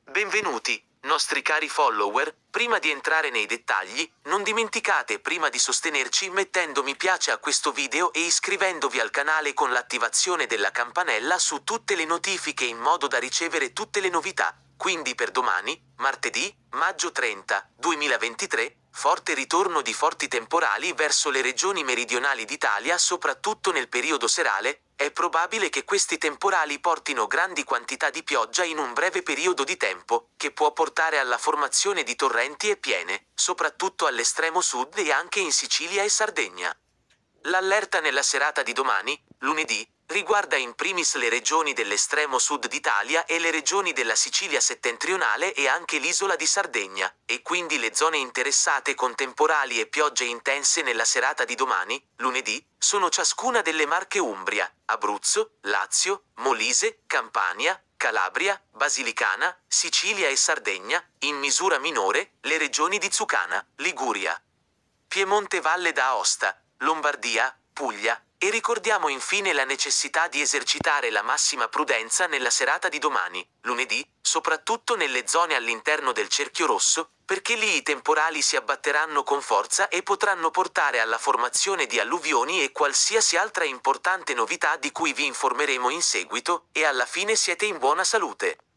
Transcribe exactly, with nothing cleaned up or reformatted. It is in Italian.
Benvenuti, nostri cari follower. Prima di entrare nei dettagli, non dimenticate prima di sostenerci mettendo mi piace a questo video e iscrivendovi al canale con l'attivazione della campanella su tutte le notifiche in modo da ricevere tutte le novità. Quindi per domani, martedì, maggio trenta, duemilaventitré, forte ritorno di forti temporali verso le regioni meridionali d'Italia, soprattutto nel periodo serale. È probabile che questi temporali portino grandi quantità di pioggia in un breve periodo di tempo, che può portare alla formazione di torrenti e piene, soprattutto all'estremo sud e anche in Sicilia e Sardegna. L'allerta nella serata di domani, lunedì, riguarda in primis le regioni dell'estremo sud d'Italia e le regioni della Sicilia settentrionale e anche l'isola di Sardegna, e quindi le zone interessate con temporali e piogge intense nella serata di domani, lunedì, sono ciascuna delle Marche Umbria, Abruzzo, Lazio, Molise, Campania, Calabria, Basilicana, Sicilia e Sardegna, in misura minore, le regioni di Lucania, Liguria, Piemonte, Valle d'Aosta, Lombardia, Puglia, e ricordiamo infine la necessità di esercitare la massima prudenza nella serata di domani, lunedì, soprattutto nelle zone all'interno del cerchio rosso, perché lì i temporali si abbatteranno con forza e potranno portare alla formazione di alluvioni e qualsiasi altra importante novità di cui vi informeremo in seguito, e alla fine siete in buona salute.